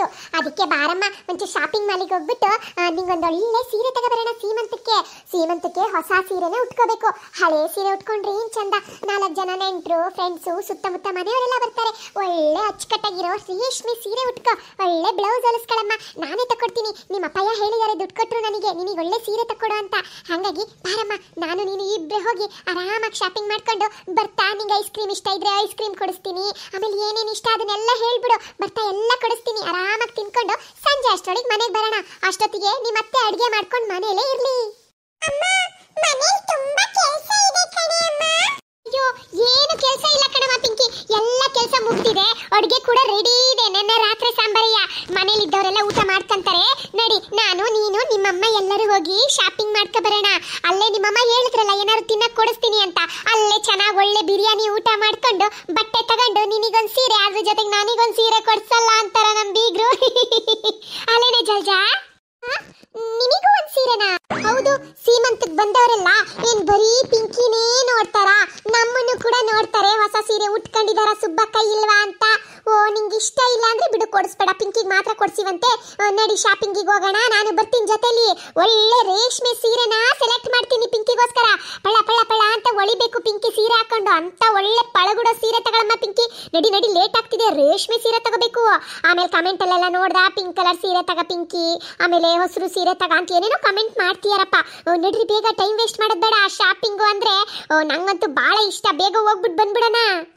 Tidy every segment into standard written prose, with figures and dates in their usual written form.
ಆಗೋಯ್ತು. ಅದಕ್ಕೆ ಬಾರಮ್ಮ ಒಂಚೂರು ಶಾಪಿಂಗ್ ಮಾಲಿಗೆ ಹೋಗ್ಬಿಟ್ಟು ನಿಂಗೊಂದು ಒಳ್ಳೆ ಸೀರೆ ತಗೋಬರೋಣ. ಸೀಮಂತಕ್ಕೆ ಹೊಸ ಸೀರೆನೇ ಉಟ್ಕೋಬೇಕು. ಹಳೆ ಸೀರೆ ಉಟ್ಕೊಂಡ್ರೆ ಏನ್ ಚಂದ. 4 ಜನ ನೆಂಟರು ಫ್ರೆಂಡ್ಸು ಸುತ್ತಮುತ್ತ ಮನೆಯವರೆಲ್ಲ ಬರ್ತಾರೆ. ಒಳ್ಳೆ ಅಚ್ಚುಕಟ್ಟಾಗಿರೋ ರೇಷ್ಮೆ ಸೀರೆ ಉಟ್ಕೋ. ಒಳ್ಳೆ ಬ್ಲೌಸ್ ಹೊಲಿಸ್ಕೊಳಮ್ಮ, ನಾನೇ ತಕೊಡ್ತೀನಿ. ನಿಮ್ಮ ಅಪ್ಪಯ್ಯ ಹೇಳಿದಾರೆ ದುಡ್ಡು ಕೊಟ್ಟರು ನಿನಗೆ ಒಳ್ಳೆ ಸೀರೆ ತಕೊಡು ಅಂತ. ಹಾಗಾಗಿ ಬಾರಮ್ಮ, ನಾನು ನೀನು ಇಬ್ಬರೇ ಹೋಗಿ ಆರಾಮಾಗಿ ಶಾಪಿಂಗ್ ಮಾಡ್ಕೊಂಡು ಬರ್ತಾ. ನಿಂಗೆ ಐಸ್ ಕ್ರೀಮ್ ಇಷ್ಟ ಇದ್ರೆ ಐಸ್ ಕ್ರೀಮ್ ಕೊಡಿಸ್ತೀನಿ. ಆಮೇಲೆ ಏನೇನು ಇಷ್ಟ ಅದನ್ನೆಲ್ಲ ಹೇಳ್ಬಿಡು. ಬರ್ತಾ ಎಲ್ಲ ಕೊಡಿಸ್ತೀನಿ. ಆರಾಮಾಗಿ ತಿನ್ಕೊಂಡು ಸಂಜೆ ಅಷ್ಟೊಳಗೆ ಮನೆಗೆ ಬರೋಣ. ಅಷ್ಟೊತ್ತಿಗೆ ನಿಮ್ಮ ಅತ್ತೆ ಅಡುಗೆ ಮಾಡ್ಕೊಂಡು ಮನೇಲೇ ಇರ್ಲಿ. ಅಮ್ಮ, ಮನೇಲಿ ತುಂಬಾ ಕೆಲಸ ಇದೆ ಕಣೆ ಅಮ್ಮ. ಅಯ್ಯೋ, ಏನು ಕೆಲಸ ಇಲ್ಲ ಕಣಮ್ಮ ಪಿಂಕಿ, ಎಲ್ಲ ಕೆಲಸ ಮುಗ್ದಿದೆ. ಅಡುಗೆ ಕೂಡ ರೆಡಿ ಇದೆ. ನೆನ್ನೆ ರಾತ್ರಿ ಸಾಂಬಾರಯ್ಯ. ಮನೇಲಿ ಇದ್ದವರೆಲ್ಲ ಊಟ ಮಾಡ್ಕೊಂತಾರೆ. ನಡಿ, ನಾನು ನೀನು ನಿಮ್ಮಮ್ಮ ಎಲ್ಲರೂ ಹೋಗಿ ಶಾಪಿಂಗ್ ಮಾಡ್ಕೊ ಬರೋಣ. ಅಲ್ಲೇ ನಿಮ್ಮಮ್ಮ ಹೇಳಿದ್ರಲ್ಲ ಏನಾದ್ರು ತಿನ್ನಕ್ ಕೊಡಿಸ್ತೀನಿ ಅಂತ. ಅಲ್ಲೇ ಚೆನ್ನಾಗಿ ಒಳ್ಳೆ ಬಿರಿಯಾನಿ ಊಟ ಮಾಡ್ಕೊಂಡು ಬಟ್ಟೆ ತಗೊಂಡು ನಿನಗೊಂದು ಸೀರೆ, ಅದ್ರ ಜೊತೆಗೆ ನನಗೊಂದು ಸೀರೆ ಕೊಡ್ಸಲ್ಲ ಅಂತಾರ ನಮ್ ಬೀಗ್ರು. ಅಲ್ಲೇನೆ ಜಲ್ಜಾ, ನಿನಗೂ ಒಂದ್ ಸೀರೆನಾ? ಹೌದು, ಸೀಮಂತಕ್ಕೆ ಬಂದವರೆಲ್ಲ ಏನ್ ಬರೀ ಪಿಂಕಿನೇ ನೋಡ್ತಾರ? ನಮ್ಮನ್ನು ಕೂಡ ನೋಡ್ತಾರೆ. ಹೊಸ ಸೀರೆ ಉಟ್ಕೊಂಡಿದಾರ ಸುಬ್ಬಕ್ಕ ಇಲ್ವಾ ಅಂತ. ಓ, ನಿಂಗೆ ಇಷ್ಟ ಇಲ್ಲ ಅಂದ್ರೆ ಬಿಡು, ಕೊಡಿಸ್ಬೇಡ. ಪಿಂಕಿಗೆ ಮಾತ್ರ ಕೊಡ್ಸಿವಂತೆ. ನಡಿ, ಶಾಪಿಂಗಿಗೆ ಹೋಗೋಣ. ನಾನು ಬರ್ತೀನಿ ಜೊತೆಲಿ. ಒಳ್ಳೆ ರೇಷ್ಮೆ ಸೀರೆನ ಸೆಲೆಕ್ಟ್ ಮಾಡ್ತೀನಿ ಪಿಂಕಿಗೋಸ್ಕರ. ಪಳ ಪಳ ಪಳ ಅಂತ ಒಳಿಬೇಕು ಪಿಂಕಿ ಸೀರೆ ಹಾಕೊಂಡು. ಅಂತ ಒಳ್ಳೆ ಪಳಗುಡೋ ಸೀರೆ ತಗೊಳಮ್ಮ ಪಿಂಕಿ. ನಡಿ ನಡಿ, ಲೇಟ್ ಆಗ್ತಿದೆ. ರೇಷ್ಮೆ ಸೀರೆ ತಗೋಬೇಕು. ಆಮೇಲೆ ಕಮೆಂಟ್ ಅಲ್ಲೆಲ್ಲ ನೋಡ್ದ ಪಿಂಕ್ ಕಲರ್ ಸೀರೆ ತಗ ಪಿಂಕಿ, ಆಮೇಲೆ ಹೊಸರು ಸೀರೆ ತಗ ಅಂತ ಏನೇನೋ ಕಮೆಂಟ್ ಮಾಡ್ತೀಯಾರಪ್ಪ. ನಡ್ರಿ, ಬೇಗ ಟೈಮ್ ವೇಸ್ಟ್ ಮಾಡೋದ್ ಬೇಡ. ಶಾಪಿಂಗು ಅಂದ್ರೆ ನಂಗಂತೂ ಬಹಳ ಇಷ್ಟ. ಬೇಗ ಹೋಗ್ಬಿಟ್ಟು ಬಂದ್ಬಿಡೋಣ.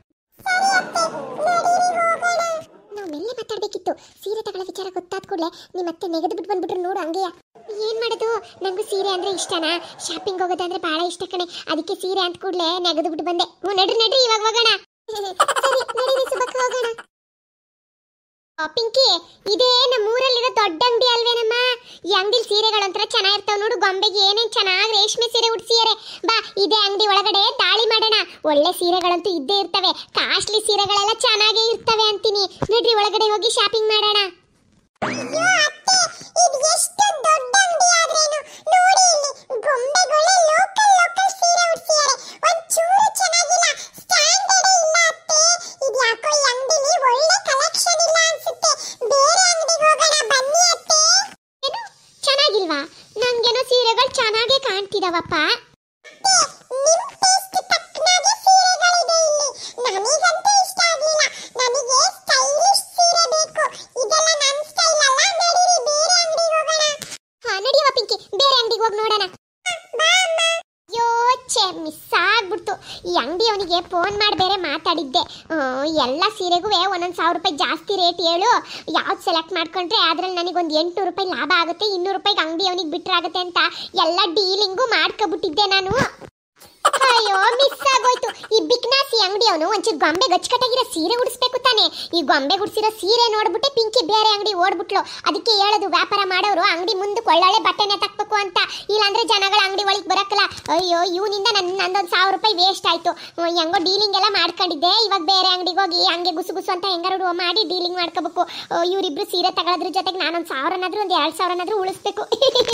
ನಾವು ಮೆಲ್ಲೆ ಮಾತಾಡ್ಬೇಕಿತ್ತು. ಸೀರೆ ತಗೊಳ್ಳೋ ವಿಚಾರ ಗೊತ್ತಾದ ಕೂಡಲೇ ನಿಮ್ಮತ್ತೆ ನೆಗೆದು ಬಿಟ್ಟು ಬಂದ್ಬಿಟ್ರು ನೋಡು. ಹಂಗೆಯಾ, ಏನ್ ಮಾಡೋದು? ನಂಗೂ ಸೀರೆ ಅಂದ್ರೆ ಇಷ್ಟನಾ? ಶಾಪಿಂಗ್ ಹೋಗೋದಂದ್ರೆ ಬಹಳ ಇಷ್ಟ ಕಣೆ. ಅದಕ್ಕೆ ಸೀರೆ ಅಂತ ಕೂಡಲೇ ನೆಗೆದು ಬಿಟ್ಟು ಬಂದೆ. ನಡ್ರಿ ನಡ್ರಿ, ಇವಾಗ ಹೋಗೋಣ. ಸರಿ, ನಡೀರಿ ಸುಬ್ಬಕ್ಕ, ಹೋಗೋಣ. ಪಿಂಕಿ, ಇದೇ ನಮ್ಮೂರಲ್ಲಿರೋ ದೊಡ್ಡ ಅಂಗಡಿ ಅಲ್ವೇನಮ್ಮ? ಈ ಅಂಗಡಿಲಿ ಸೀರೆಗಳಂತರ ಚೆನ್ನಾಗಿರ್ತಾವ ನೋಡು. ಗೊಂಬೆಗೆ ಏನೇನ್ ಚೆನ್ನಾಗಿ ರೇಷ್ಮೆ ಸೀರೆ ಉಡ್ಸಿಯಾರೆ. ಬಾ, ಇದೇ ಅಂಗಡಿ ಒಳಗಡೆ ದಾಳಿ ಮಾಡೋಣ. ಒಳ್ಳೆ ಸೀರೆಗಳಂತೂ ಇದ್ದೇ ಇರ್ತವೆ. ಕಾಸ್ಟ್ಲಿ ಸೀರೆಗಳೆಲ್ಲ ಚೆನ್ನಾಗೇ ಇರ್ತವೆ ಅಂತೀನಿ. ನಡ್ರಿ, ಒಳಗಡೆ ಹೋಗಿ ಶಾಪಿಂಗ್ ಮಾಡೋಣ. ಅಯ್ಯೋ ಅತ್ತೆ, ಇದು ಎಷ್ಟು ದೊಡ್ಡ ಅಂಗಡಿ ಆದ್ರೇನು ನೋಡಿ. ಇಲ್ಲಿ ಗೊಂಬೆಗಳೇ ಲೋಕಲ್ ಸೀರೆ ಉಡ್ಸಿಯಾರೆ. ಒಂಚೂರು ಚೆನ್ನಾಗಿಲ್ಲ, ಸ್ಟ್ಯಾಂಡರ್ಡ್ ಇಲ್ಲ ಅತ್ತೆ. ಇದು ಯಾಕೋ ಈ ಅಂಗಡಿಲಿ ಒಳ್ಳೆ ಕಲೆಕ್ಷನ್ ಇಲ್ಲ ಅನ್ಸುತ್ತೆ. ಬೇರೆ ಅಂಗಡಿಗೆ ಹೋಗೋಣ ಬನ್ನಿ ಅತ್ತೆ. ಏನು ಚೆನ್ನಾಗಿಲ್ವಾ? ನಂಗೇನೋ ಸೀರೆಗಳು ಚೆನ್ನಾಗೇ ಕಾಣ್ತಿದಾವಪ್ಪ. ನಿಮ್ ಟೇಸ್ಟ್ ತಕ್ಕನಾಗೆ ಸೀರೆಗಳಿದೆ ಇಲ್ಲಿ. ನನಗಂತೂ ಇಷ್ಟ ಆಗ್ಲಿಲ್ಲ. ನನಗೆ ಸ್ಟೈಲಿಶ್ ಸೀರೆ ಬೇಕು. ಇದೆಲ್ಲ ನನ್ನ ಸ್ಟೈಲ್ ಅಲ್ಲ. ನಡೀರಿ, ಬೇರೆ ಅಂಗಡಿಗೆ ಹೋಗೋಣ. ಹಾ, ನಡಿಯವ ಪಿಂಕಿ, ಬೇರೆ ಅಂಗಡಿಗೆ ಹೋಗಿ ನೋಡೋಣ. ಬಾ ಅಮ್ಮ. ಅಯ್ಯೋ ಛೇ, ಮಿಸ್ ಆಗ್ಬಿಡ್ತು. ಈ ಅಂಗಡಿಯವನಿಗೆ ಫೋನ್ ಮಾಡಿ ಬೇರೆ ಮಾತಾಡಿದ್ದೆ. ಎಲ್ಲ ಸೀರೆಗೂ ಒಂದೊಂದು 1000 ರೂಪಾಯಿ ಜಾಸ್ತಿ ರೇಟ್ ಹೇಳು. ಯಾವ್ದು ಸೆಲೆಕ್ಟ್ ಮಾಡ್ಕೊಂಡ್ರೆ ಅದ್ರಲ್ಲಿ ನನಗೊಂದು 800 ರೂಪಾಯಿ ಲಾಭ ಆಗುತ್ತೆ, 200 ರೂಪಾಯಿಗೆ ಅಂಗಡಿಯವನಿಗೆ ಬಿಟ್ರಾಗುತ್ತೆ ಅಂತ ಎಲ್ಲ ಡೀಲಿಂಗು ಮಾಡ್ಕೊಬಿಟ್ಟಿದ್ದೆ ನಾನು. ಅಯ್ಯೋ, ಮಿಸ್ ಆಗೋಯ್ತು. ಈ ಬಿಕ್ನಾಸಿ ಅಂಗಡಿಯವನು ಒಂಚೂರು ಗೊಂಬೆ ಗಚ್ಚಕಟ್ಟಾಗಿರೋ ಸೀರೆ ಉಡಿಸ್ಬೇಕು ತಾನೆ. ಈ ಗೊಂಬೆ ಗುಡ್ಸಿರೋ ಸೀರೆ ನೋಡ್ಬಿಟ್ಟೆ ಪಿಂಕಿ ಬೇರೆ ಅಂಗಡಿ ಓಡ್ಬಿಟ್ಲು. ಅದಕ್ಕೆ ಹೇಳೋದು, ವ್ಯಾಪಾರ ಮಾಡೋರು ಅಂಗಡಿ ಮುಂದಕ್ಕೆ ಒಳ್ಳೊಳ್ಳೆ ಬಟ್ಟೆನೆ ತಕ್ಬೇಕು ಅಂತ. ಇಲ್ಲಾಂದ್ರೆ ಜನಗಳ ಅಂಗಡಿ ಒಳಗೆ ಬರಕ್ಕಲ್ಲ. ಅಯ್ಯೋ, ಇವನಿಂದ ನಂದೊಂದು 1000 ರೂಪಾಯಿ ವೇಸ್ಟ್ ಆಯ್ತು. ಹೆಂಗೋ ಡೀಲಿಂಗ್ ಎಲ್ಲ ಮಾಡ್ಕೊಂಡಿದ್ದೆ. ಇವಾಗ ಬೇರೆ ಅಂಗಡಿಗೆ ಹೋಗಿ ಹಂಗೆ ಗುಸು ಅಂತ ಹೆಂಗಾರು ಮಾಡಿ ಡೀಲಿಂಗ್ ಮಾಡ್ಕೋಬೇಕು. ಇವರಿಬ್ರು ಸೀರೆ ತಗೊಳ್ಳೋದ್ರ ಜೊತೆಗೆ ನಾನೊಂದು 1000ನಾದ್ರೂ ಒಂದು 2000ನಾದ್ರೂ ಉಳಿಸ್ಬೇಕು.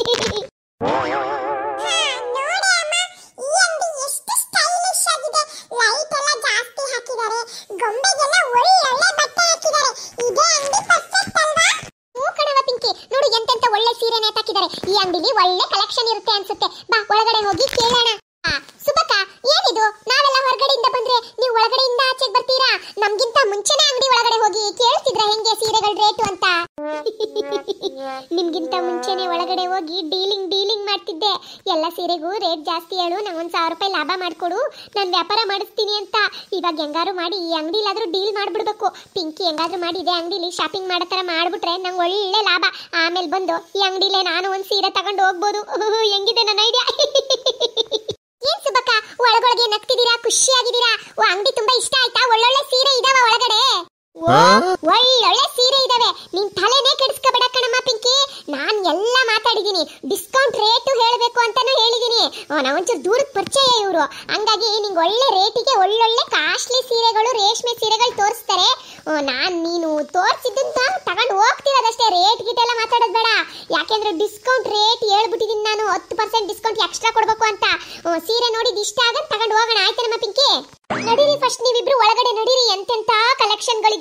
ಲೈಟ್ ಎಲ್ಲ ಜಾಸ್ತಿ ಹಾಕಿದ್ದಾರೆ. ಗೊಂಬೆಗೆಲ್ಲ ಒಳ್ಳೆ ಬಟ್ಟೆ ಹಾಕಿದ್ದಾರೆ. ಇದೇ ಅಂಗಡಿ ಪರ್ಫೆಕ್ಟ್ ಅಲ್ವಾ? ಹೂ ಕಣವ ಪಿಂಕಿ, ನೋಡು ಎಂತೆಂತ ಒಳ್ಳೆ ಸೀರೆ ನೇತಾಕಿದ್ದಾರೆ. ಈ ಅಂಗಡಿಲಿ ಒಳ್ಳೆ ಕಲೆಕ್ಷನ್ ಇರುತ್ತೆ ಅನ್ಸುತ್ತೆ. ಬಾ, ಒಳಗಡೆ ಹೋಗಿ ಕೇಳೋಣ. ಸುಬ್ಬಕ್ಕ, ಏನಿದು? ನಾವೆಲ್ಲ ಹೊರಗಡೆಯಿಂದ ಬಂದ್ರೆ ನೀವು ಒಳಗಡೆಯಿಂದ ಆಚೆಗೆ ಬರ್ತೀರಾ? ನಮ್ಗಿಂತ ಮುಂಚೆನೇ ಅಂಗಡಿ ಒಳಗಡೆ ಹೋಗಿ ಕೇಳ್ತಿದ್ರ ಹೆಂಗೆ ಸೀರೆಗಳ ರೇಟು ಅಂತ? ನಿಮ್ಗಿಂತ ಮುಂಚೆನೆ ಒಳಗಡೆ ಹೋಗಿ ಡೀಲಿಂಗ್ ಮಾಡ್ತಿದ್ದೆ. ಎಲ್ಲ ಸೀರೆಗೂ ರೇಟ್ ಜಾಸ್ತಿ ಹೇಳು, ನಂಗೊಂದು 1000 ರೂಪಾಯಿ ಲಾಭ ಮಾಡ್ಕೊಡು, ನಾನು ವ್ಯಾಪಾರ ಮಾಡಿಸ್ತೀನಿ ಅಂತ. ಇವಾಗ ಹೆಂಗಾರು ಮಾಡಿ ಈ ಅಂಗಡಿಲಾದ್ರೂ ಡೀಲ್ ಮಾಡ್ಬಿಡ್ಬೇಕು. ಪಿಂಕಿ ಹೆಂಗಾದ್ರೂ ಮಾಡಿ ಇದೇ ಅಂಗಡಿಲಿ ಶಾಪಿಂಗ್ ಮಾಡೋ ಥರ ಮಾಡ್ಬಿಟ್ರೆ ನಂಗೆ ಒಳ್ಳೆ ಲಾಭ. ಆಮೇಲೆ ಬಂದು ಈ ಅಂಗಡಿಲೇ ನಾನು ಒಂದು ಸೀರೆ ತಗೊಂಡು ಹೋಗ್ಬೋದು. ಹೆಂಗಿದೆ ನನ್ನ ಐಡಿಯಾ? ಏನ್ ಸುಬ್ಬಕ್ಕ, ಒಳಗೊಳಗೆ ನಗ್ತಿದ್ದೀರಾ, ಖುಷಿಯಾಗಿದ್ದೀರಾ? ಅಂಗಡಿ ತುಂಬಾ ಇಷ್ಟ ಆಯ್ತಾ? ಒಳ್ಳೊಳ್ಳೆ ಸೀರೆ ಇದಾವ ಒಳಗಡೆ. ಒಳ್ಳೊಳ್ಳೆ ಸೀರೆ ಇದಾವೆ. ನಿನ್ ತಲೆನೇ ಕೆಡಿಸ್ಕೋಬೇಡ ಕಣಮ್ಮ ಪಿಂಕಿ. ನಾನ್ ಎಲ್ಲ ಮಾತಾಡಿದೀನಿ. ಡಿಸ್ಕೌಂಟ್ ರೇಟು ಹೇಳಬೇಕು ಅಂತಾನು ಹೇಳಿದೀನಿ. ನಾವೊಂಚೂರು ದೂರದ ಪರಿಚಯ ಇವರು. ಹಂಗಾಗಿ ನಿಂಗೆ ಒಳ್ಳೆ ರೇಟಿಗೆ ಒಳ್ಳೊಳ್ಳೆ ಕಾಸ್ಟ್ಲಿ ಸೀರೆಗಳು, ರೇಷ್ಮೆ ಸೀರೆಗಳು ತೋರಿಸ್ತಾರೆ. ನೀನು ತೋರಿಸಿದ್ದಂತ ತಗೊಂಡು ಹೋಗ್ತಿರೋದಷ್ಟೇ. ರೇಟ್ ಗಿಟ್ ಎಲ್ಲ ಮಾತಾಡೋದು ಬೇಡ. ಯಾಕೆಂದ್ರೆ ಡಿಸ್ಕೌಂಟ್ ರೇಟ್ ಹೇಳ್ಬಿಟ್ಟಿದ್ದೀನಿ ನಾನು. 10% ಡಿಸ್ಕೌಂಟ್ ಎಕ್ಸ್ಟ್ರಾ ಕೊಡ್ಬೇಕು ಅಂತ. ಸೀರೆ ನೋಡಿದ್ ಇಷ್ಟ ಆಗಂತ ತಗೊಂಡು ಹೋಗೋಣ. ಆಯ್ತಾ ನಮ್ಮ ಪಿಂಕಿ? ನಡೀರಿ, ಫಸ್ಟ್ ನೀವಿಬ್ರು ಒಳಗಡೆ ನಡೀರಿ. ಎಂತೆಂತ ಕಲೆಕ್ಷನ್ಗಳಿದಾವೆ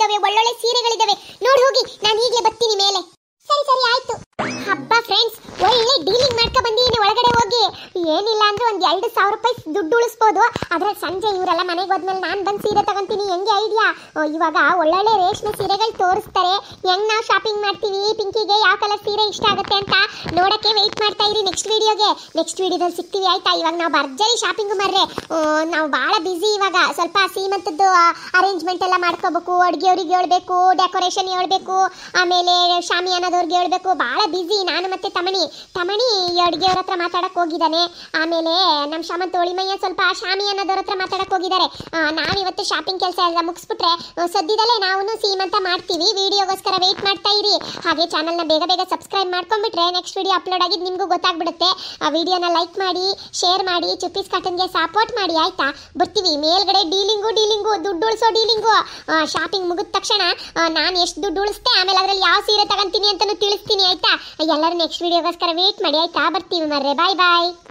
ಇದಾವೆ, ಒಳ್ಳೊಳ್ಳೆ ಸೀರೆಗಳಿದಾವೆ. ನೋಡಿ ಹೋಗಿ, ನಾನು ಈಗಲೇ ಬರ್ತೀನಿ ಮೇಲೆ. ಸರಿ ಸರಿ ಆಯ್ತು. ಹಬ್ಬ ಫ್ರೆಂಡ್ಸ್, ಒಳ್ಳೆ ಡೀಲಿಂಗ್ ಮಾಡ್ಕೊ ಬಂದಿದ್ದೀನಿ. ಒಳಗಡೆ ಹೋಗಿ ಏನಿಲ್ಲ ಅಂದ್ರೆ ಒಂದು 2,000 ರೂಪಾಯಿ ದುಡ್ಡು ಉಳಿಸ್ಬೋದು. ಅದ್ರಲ್ಲಿ ಸಂಜೆ ಇವರೆಲ್ಲ ಮನೆಗೆ ಹೋದ್ಮೇಲೆ ನಾನು ಬಂದು ಸೀರೆ ತಗೊಂತೀನಿ. ಹೆಂಗೆ ಐಡಿಯಾ? ಇವಾಗ ಒಳ್ಳೊಳ್ಳೆ ರೇಷ್ಮೆ ಸೀರೆಗಳು ತೋರಿಸ್ತಾರೆ. ಹೆಂಗ್ ನಾವು ಶಾಪಿಂಗ್ ಮಾಡ್ತೀವಿ, ಪಿಂಕಿಗೆ ಯಾವ ಕಲರ್ ಸೀರೆ ಇಷ್ಟ ಆಗುತ್ತೆ ಅಂತ ನೋಡಕ್ಕೆ ವೆಯ್ಟ್ ಮಾಡ್ತಾ ಇರಿ ನೆಕ್ಸ್ಟ್ ವಿಡಿಯೋಗೆ. ನೆಕ್ಸ್ಟ್ ವಿಡಿಯೋದಲ್ಲಿ ಸಿಗ್ತೀವಿ ಆಯ್ತಾ? ಇವಾಗ ನಾವು ಭರ್ಜರಿ ಶಾಪಿಂಗ್ ಮರ್ರೆ. ನಾವು ಭಾಳ ಬಿಸಿ ಇವಾಗ. ಸ್ವಲ್ಪ ಸೀಮಂತದ್ದು ಅರೇಂಜ್ಮೆಂಟ್ ಎಲ್ಲ ಮಾಡ್ಕೋಬೇಕು, ಅಡುಗೆಯವ್ರಿಗೆ ಹೇಳ್ಬೇಕು, ಡೆಕೋರೇಷನ್ ಹೇಳ್ಬೇಕು, ಆಮೇಲೆ ಶಾಮಿಯಾನದವ್ರಿಗೆ ಹೇಳ್ಬೇಕು. ಭಾಳ ಬಿಸಿ ನಾನು ಮತ್ತೆ ತಮಣಿ ಅಡುಗೆಯವ್ರ ಹತ್ರ ಮಾತಾಡಕ್ ಹೋಗಿದ್ದಾನೆ. ಆಮೇಲೆ ನಮ್ಮ ಶಾಮಂತ ಒಳಿಮಯ್ಯ ಸ್ವಲ್ಪ ಶಾಮಿಯಾನದವ್ರ ಹತ್ರ ಮಾತಾಡಕ್ ಹೋಗಿದ್ದಾರೆ. ನಾವಿವತ್ತು ಶಾಪಿಂಗ್ ಕೆಲಸ ಎಲ್ಲ ಮುಗಿಸ್ಬಿಟ್ರೆ ಸದ್ಯದಲ್ಲೇ ನಾವು ಸೀಮಂತ ಮಾಡ್ತೀವಿ. ವಿಡಿಯೋಗೋಸ್ಕರ ವೆಯ್ಟ್ ಮಾಡ್ತಾ ಇರಿ. ಹಾಗೆ ಚಾನಲ್ನ ಬೇಗ ಸಬ್ಸ್ಕ್ರೈಬ್ ಮಾಡ್ಕೊಂಡ್ಬಿಟ್ರೆ ನೆಕ್ಸ್ಟ್ ವಿಡಿಯೋ ಅಪ್ಲೋಡ್ ಆಗಿದ್ದು ನಿಮಗೂ ಗೊತ್ತಾಗ್ಬಿಡುತ್ತೆ. ಆ ವಿಡಿಯೋನ ಲೈಕ್ ಮಾಡಿ, ಶೇರ್ ಮಾಡಿ, ಚುಪ್ಪೀಸ್ ಕಾಟನ್ಗೆ ಸಪೋರ್ಟ್ ಮಾಡಿ ಆಯ್ತಾ? ಬರ್ತೀವಿ ಮೇಲ್ಗಡೆ. ಡೀಲಿಂಗು ದುಡ್ಡು ಉಳಿಸೋ ಡೀಲಿಂಗು. ಶಾಪಿಂಗ್ ಮುಗಿದ ತಕ್ಷಣ ನಾನು ಎಷ್ಟು ದುಡ್ಡು ಉಳಿಸ್ತೆ, ಆಮೇಲೆ ಅದರಲ್ಲಿ ಯಾವ ಸೀರೆ ತಗೊಂತೀನಿ ಅಂತಲೂ ತಿಳಿಸ್ತೀನಿ ಆಯ್ತಾ? ಎಲ್ಲರೂ ನೆಕ್ಸ್ಟ್ ವಿಡಿಯೋಗೋಸ್ಕರ ವೇಟ್ ಮಾಡಿ ಆಯ್ತಾ? ಬರ್ತೀವಿ ಮರ್ರೆ. ಬಾಯ್.